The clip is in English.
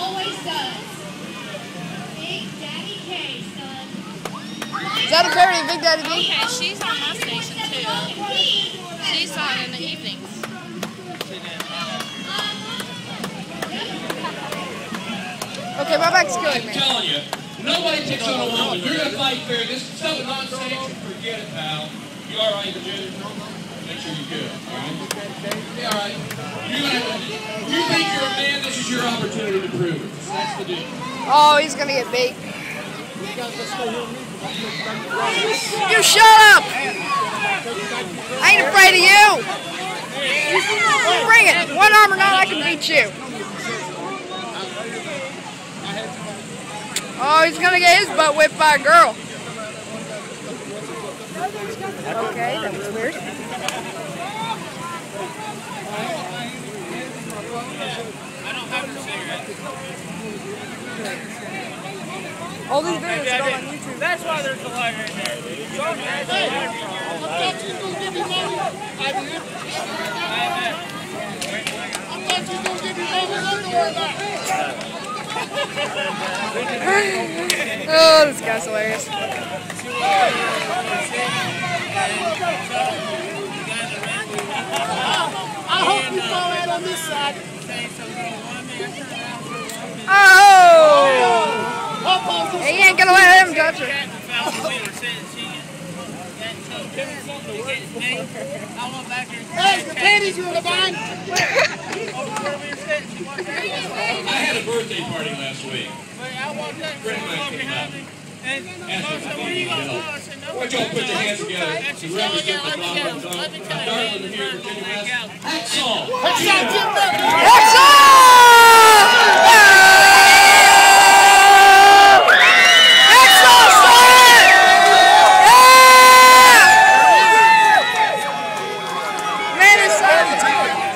always does. Big Daddy K, son. Is that a parody of Big Daddy B? Okay, she's on my station too. She's on in the evenings. Okay, my back's good, I'm man. telling you, nobody picks on a woman. You're gonna fight fair. This stuff on stage, forget it, pal. You all right, Virginia? Make sure you're good. All right? Yeah, all right. You think you're a man? This is your opportunity to prove it. That's the deal. Oh, he's gonna get beat. You shut up! I ain't afraid of you. Bring it. One arm or not, I can beat you. Oh, he's gonna get his butt whipped by a girl. Okay, that was weird. All these videos are on YouTube. That's why there's a line right there. Oh, this guy's hilarious. I hope you fall out on this side. Oh! He ain't gonna let him touch her. Hey, the panties are in the bind. I had a birthday party last week. Why don't y'all put your hands together to represent the Duggan? Darling here, Virginia West. Hacksaw! Hacksaw Jim! Hacksaw! Hacksaw, son! Yeah! Man, it's